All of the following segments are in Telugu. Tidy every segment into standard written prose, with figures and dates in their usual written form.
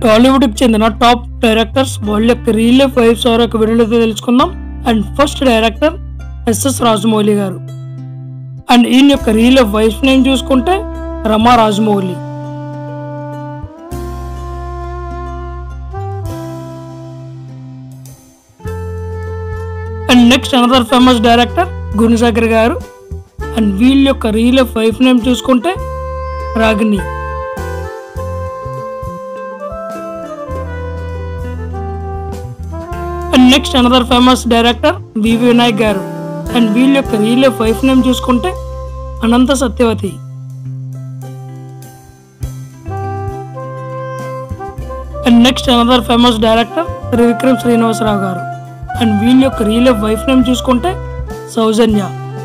టాలీవుడ్ కి చెందిన టాప్ డైరెక్టర్స్ వాళ్ళ యొక్క రియల్ లైఫ్ వైఫ్స్ ఎవరో ఒక వీడియోలో తెలుసుకుందాం. And first director S S Rajamouli garu. And ఈయన యొక్క రియల్ లైఫ్ వైఫ్ నేమ్ చూసుకుంటే Rama Rajamouli. And next another famous director Gunasekhar garu. And వీళ్ళ యొక్క రియల్ లైఫ్ వైఫ్ నేమ్ చూసుకుంటే Ragini. And next another famous director V V Vinayak garu. And వీళ్ళ యొక్క రియల్ లైఫ్ వైఫ్ నేమ్ చూసుకుంటే Anantha Satyavathi. And next another famous director Trivikram Srinivasarao garu. And వీళ్ళ యొక్క రియల్ లైఫ్ వైఫ్ నేమ్ చూసుకుంటే సౌజన్య.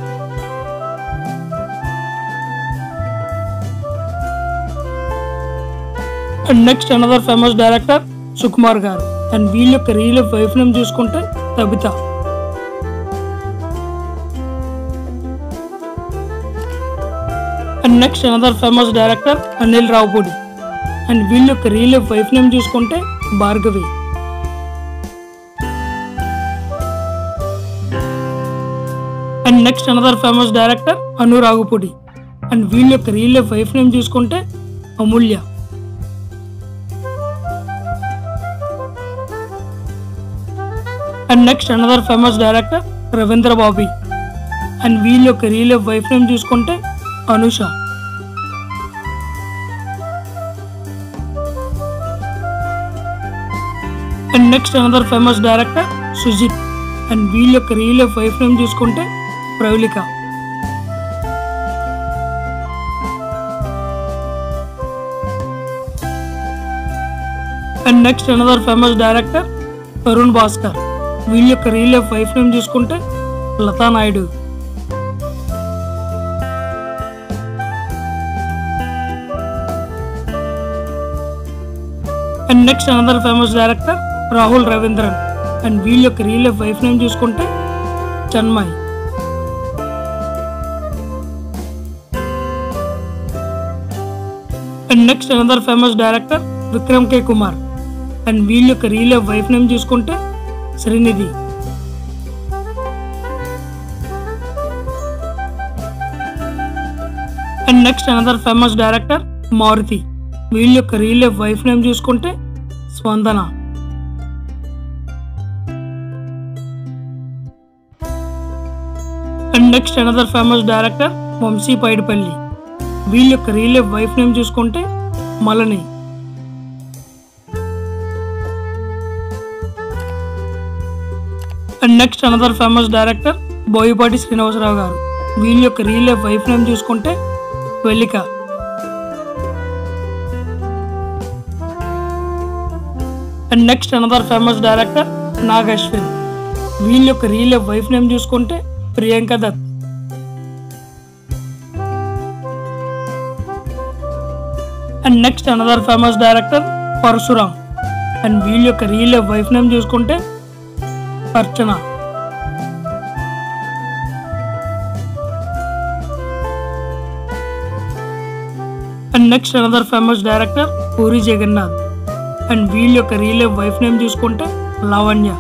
And next another famous director Sukumar garu. And వీళ్ళ యొక్క రియల్ లైఫ్ వైఫ్ నేమ్ చూసుకుంటే Tabitha. And next another famous director Anil Ravipudi. And వీళ్ళ యొక్క రియల్ లైఫ్ వైఫ్ నేమ్ చూసుకుంటే Bhargavi. And next another famous director Anu Ravipudi. And వీళ్ళ యొక్క రియల్ లైఫ్ వైఫ్ నేమ్ చూసుకుంటే Amulya. And next another famous director Ravindra Bobby. And వీళ్ళ యొక్క రియల్ లైఫ్ వైఫ్ నేమ్ చూసుకుంటే Anusha. And next another famous director Sujith. And వీళ్ళ యొక్క రియల్ లైఫ్ వైఫ్ నేమ్ చూసుకుంటే Pravalika. And next another famous director Tharun Bhascker. వీళ్ళ యొక్క రియల్ లైఫ్ వైఫ్ నేమ్ చూసుకుంటే Latha Naidu. And next another famous director Rahul Ravindran. And వీళ్ళ యొక్క రియల్ లైఫ్ వైఫ్ నేమ్ చూసుకుంటే Chinmayi. And next another famous director Vikram K Kumar. And వీళ్ళ యొక్క రియల్ లైఫ్ వైఫ్ నేమ్ చూసుకుంటే Srinidhi. And next another famous director Maruthi. వీళ్ళ యొక్క రియల్ లైఫ్ వైఫ్ నేమ్ చూసుకుంటే Spandana. And next another famous director Vamshi Paidipally. వీళ్ళ యొక్క రియల్ లైఫ్ వైఫ్ నేమ్ చూసుకుంటే Malini. And next another famous director Boyapati Srinivasarao garu. వీళ్ళ యొక్క రియల్ లైఫ్ వైఫ్ నేమ్ చూసుకుంటే Vellika. And next another famous director Nag Ashwin. వీళ్ళ యొక్క రియల్ లైఫ్ వైఫ్ నేమ్ చూసుకుంటే Priyanka Dutt. And next another famous director Parasuram. And వీళ్ళ యొక్క రియల్ లైఫ్ వైఫ్ నేమ్ చూసుకుంటే Archana. And next another famous director puri Jagannadh. And వీళ్ళ యొక్క రియల్ లైఫ్ వైఫ్ నేమ్ చూసుకుంటే Lavanya.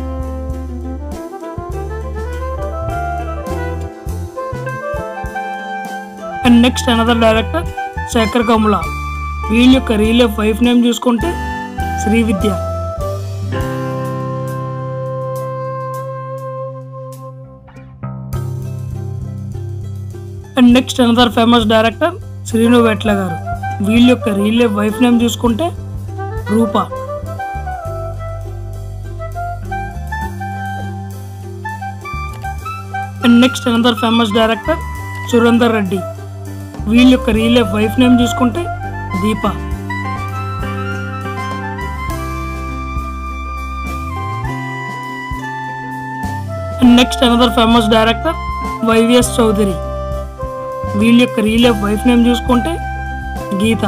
And next another director Sekhar Kammula. వీళ్ళ యొక్క రియల్ లైఫ్ వైఫ్ నేమ్ చూసుకుంటే Srividya. And next another famous director Srinu Vaitla garu. వీళ్ళ యొక్క రియల్ లైఫ్ వైఫ్ నేమ్ చూసుకుంటే Roopa. And next another famous director Surender Reddy. వీళ్ళ యొక్క రియల్ లైఫ్ వైఫ్ నేమ్ చూసుకుంటే Deepa. And next another famous director Y V S Chowdary. వీళ్ళ యొక్క రియల్ లైఫ్ వైఫ్ నేమ్ చూసుకుంటే గీత.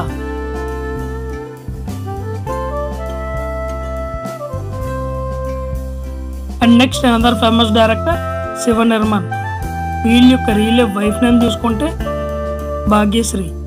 And next another famous director Shiva Nirman. వీళ్ళ యొక్క రియల్ లైఫ్ వైఫ్ నేమ్ చూసుకుంటే భాగ్యశ్రీ.